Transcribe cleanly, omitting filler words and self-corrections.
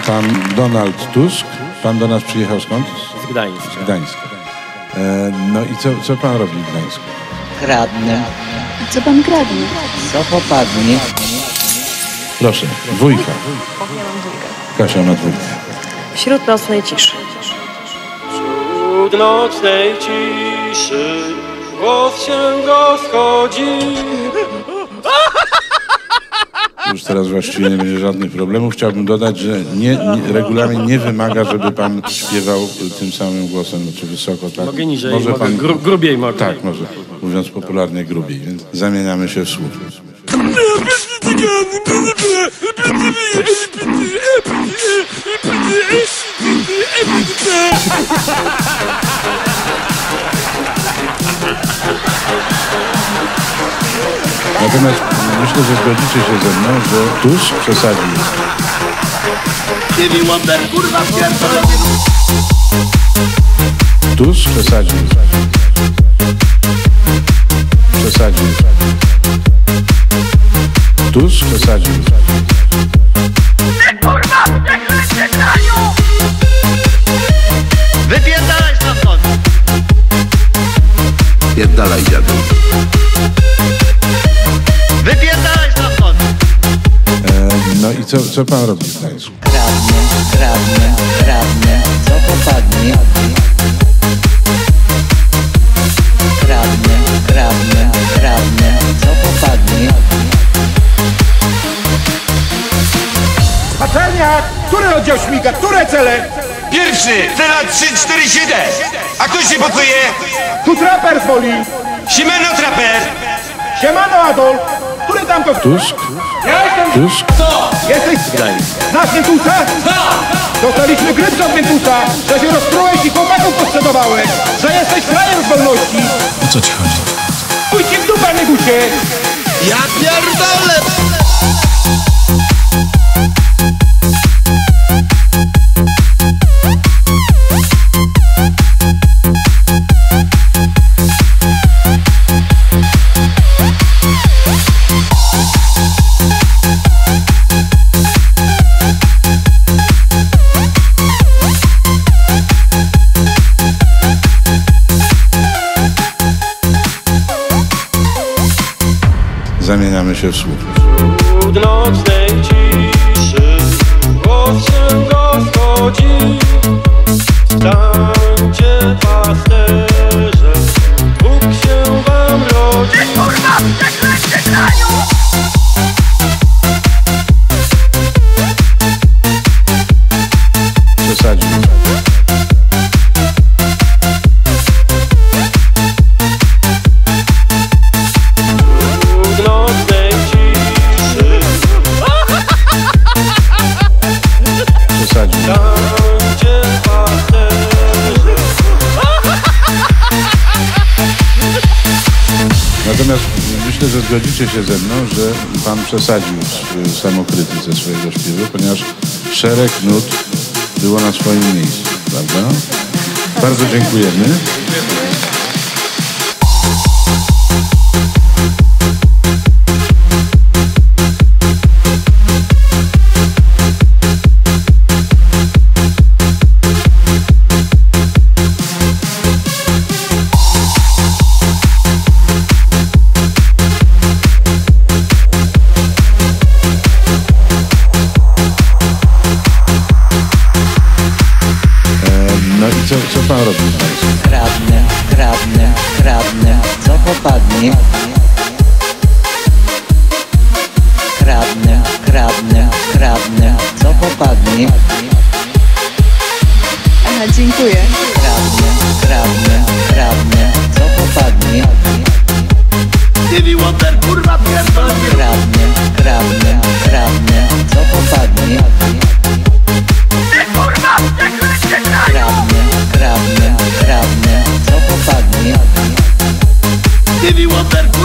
pan Donald Tusk. Pan do nas przyjechał skąd? Z Gdańska. Z Gdańska. No i co pan robi w Gdańsku? Kradnę. Co pan kradnie? Co popadnie? Proszę, dwójka. Ja mam dwójkę. Kasia ma dwójkę. Wśród nocnej ciszy. Wśród nocnej ciszy głos się rozchodzi. Już teraz właściwie nie będzie żadnych problemów. Chciałbym dodać, że regulamin nie wymaga, żeby pan śpiewał tym samym głosem, znaczy wysoko. Tak. Mogę niżej, może pan grubiej mogę. Tak, może. Mówiąc popularnie, grubiej. Więc zamieniamy się w słuch. Natomiast myślę, że zgodzicie się ze mną, że Tusk przesadził. Tusk przesadził. Przesadził. Tusk przesadził. Kurwa, niech się kraju! Wypierdalaj stamtąd! Pierdalaj, dziadu. Wypierdalaj stamtąd! No i co pan robi w Gdańsku? Kradnę, co popadnie? Kradnę, co popadnie? Patelnia! Który oddział śmiga? Które cele? Pierwszy, cela 347. A kto się pocuje? Tu traper zwoli! Siemano traper. Siemano Adolf! Który tam to... Tusk? Ja jestem... Tusk? Co? Jesteś... Znasz Miętusa? Dostaliśmy grypsa od Miętusa, że się rozprułeś i chłopaków posprzedawałeś, że jesteś frajer z wolności. O co ci chodzi? Pójdź ci w dupę, Nygusie! Ja pierdolę! Zamieniamy się w słuch. Wśród nocnej ciszy głos się rozchodzi. Stańcie pasterze, Bóg się wam rodzi. Kurwa, niech się kraju! Przesadził. Wśród nocnej ciszy Przesadził. stańcie pasterze. Natomiast myślę, że zgodzicie się ze mną, że pan przesadził w samokrytyce swojego śpiewu, ponieważ szereg nut było na swoim miejscu, prawda? Bardzo dziękujemy. No i co pan robi w Gdańsku? Kradnę, co popadnie? Kradnę, co popadnie? Aha, dziękuję. Kradnę, co popadnie? Stevie Wonder, kurwa, pierdolę! Kradnę, co popadnie? Kurwa, niech się kraju! Kradnę, co popadnie? Stevie Wonder,